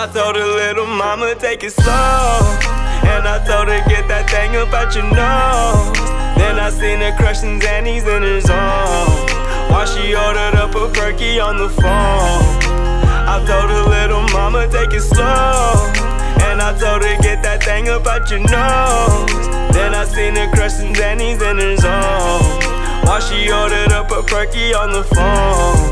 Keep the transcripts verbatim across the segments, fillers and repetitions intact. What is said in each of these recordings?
I told her, little mama, take it slow. And I told her, get that thing up out your nose. Then I seen her crushing Xannies in her zone, while she ordered up a perky on the phone. I told her, little mama, take it slow. And I told her, get that thing up out your nose. Then I seen her crushing Xannies in her zone, while she ordered up a perky on the phone.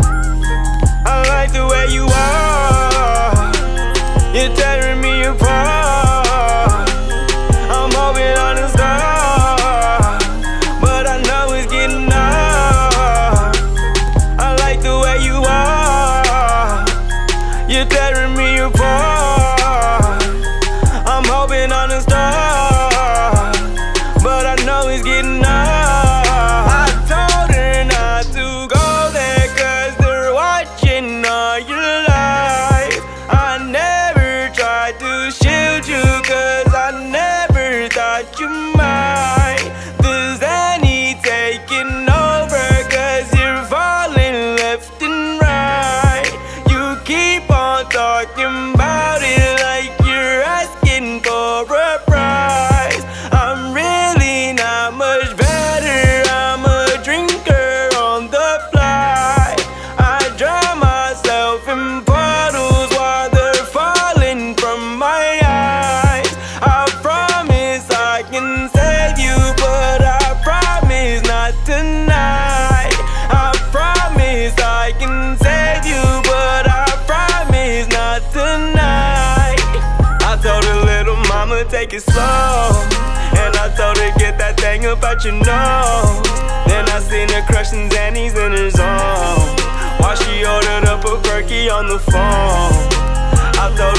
I like the way you are, you're tearing me apart. I'm hoping on a star, but I know it's getting hard. I like the way you are, you're tearing me apart. I'm hoping on a star, but I know it's getting hard. I told her not to go there, cause they're watching all your life. I never tried to shield you, cause I never thought you might. The Xanny taking over, cause you're falling left and right. You keep on talking about it like you're asking for a prize. I'm really not much better, I'm a drinker on the fly. I drown myself in bottles while they're falling from my eyes. I promise I can save you, but I promise not tonight. I promise I can save you, but I promise not tonight. I told her, little mama, take it slow. And I told her, get that thing up out your nose. Then I seen her crushing Xannies in her zone, while she ordered up a perky on the phone. I told